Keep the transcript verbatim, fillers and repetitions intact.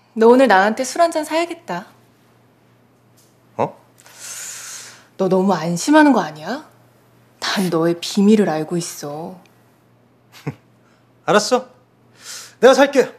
너 오늘 나한테 술 한잔 사야겠다. 어? 너 너무 안심하는 거 아니야? 난 너의 비밀을 알고 있어. 알았어. 내가 살게.